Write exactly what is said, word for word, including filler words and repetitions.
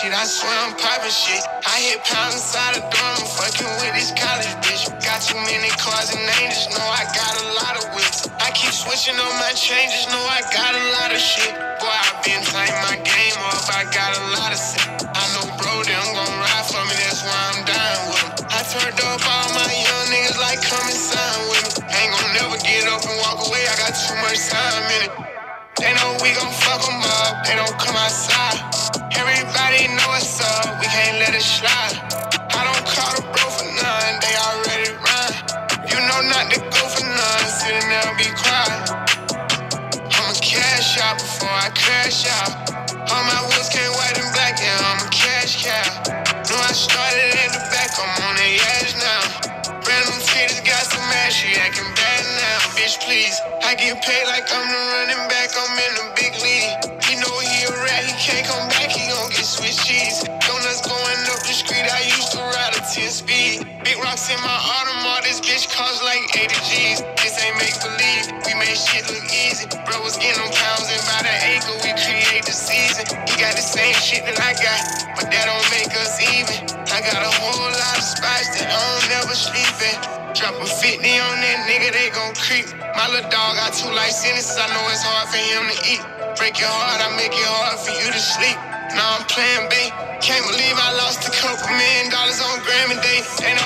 shit. I swear I'm poppin' shit. I hit pounds inside the door, I'm fucking with this college bitch. Got too many cars and angels, know I got a lot of whips. I keep switching on my changes, know I got a lot of shit. Boy, I been tighten my game up, I got a lot of shit. I know bro, them gon' ride for me, that's why I'm dying with them. I turned up all my young niggas like come and sign with me. Ain't gon' never get up and walk away, I got too much time in it. They know we gon' fuck them up, they don't come outside. Everybody know what's up, we can't let it slide. I don't call the bro for none, they already run. You know not to go for none, sitting there and be quiet. I'ma cash out before I crash out. All my wheels can't white and black, yeah, I'm a cash cow. Know I started at the back, I'm on the edge now. Random titties got some ass, she acting bad now. Bitch, please, I get paid like I'm the running back, I'm in the big league. He know he a rat, he can't come back, he gon' get Swiss cheese. Donuts going up the street, I used to ride a ten speed. Big rocks in my Audemars, this bitch cost like eighty G's. This ain't make believe, we made shit look easy. Bro was getting them pounds and by the acre, we create the season. He got the same shit that I got, but that don't make us even. I got a whole lot of spots that I don't never sleep in. Drop a fifty on that nigga, they gon' creep. My little dog got two life sentences, I know it's hard for him to eat. Break your heart, I make it hard for you to sleep. Now I'm playing bait. Can't believe I lost a couple million dollars on Grammy Day. They know